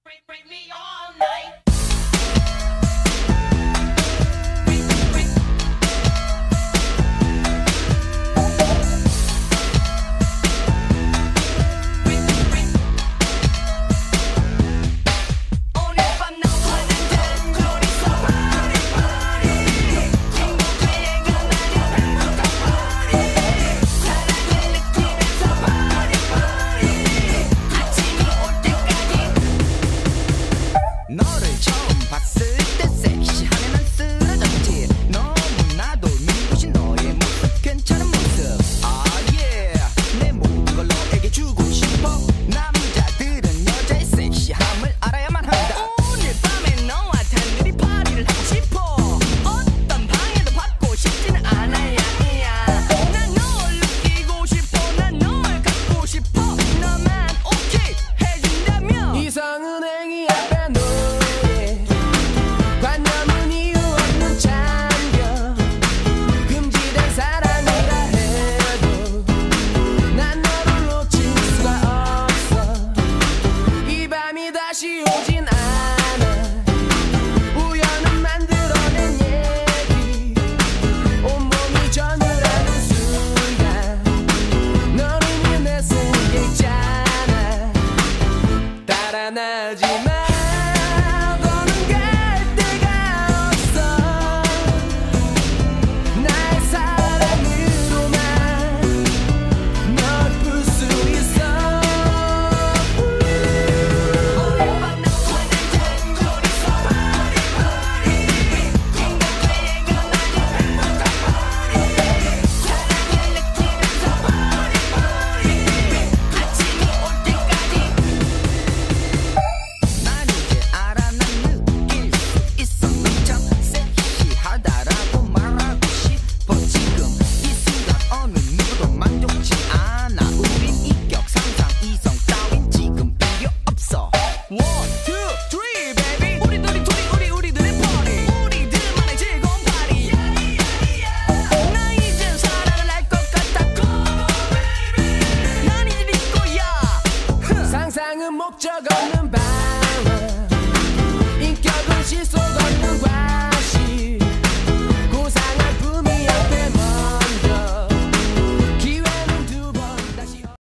너를 처음 봤을 때 섹시하네 난 쓰러졌지 너무나도 눈부신 너의 모습 괜찮은 모습 내 모든 걸 너에게 주고 싶어 남자들은 여자의 섹시함을 알아야만 한다 오늘 밤에 너와 단둘이 파티를 하고 싶어 어떤 방해도 받고 싶지는 않아야 난 널 느끼고 싶어 난 널 갖고 싶어 너만 오케이 해준다면 이성은 행위 앞에 노예 관념은 이유 없는 참견 금지된 사랑이라 해도 난 너를 놓칠 수가 없어 이 밤이 다시 오진 않아 우연은 만들어낸 얘기 온몸이 전율하는 순간 너는 이미 내 속에 있잖아 달아나지 마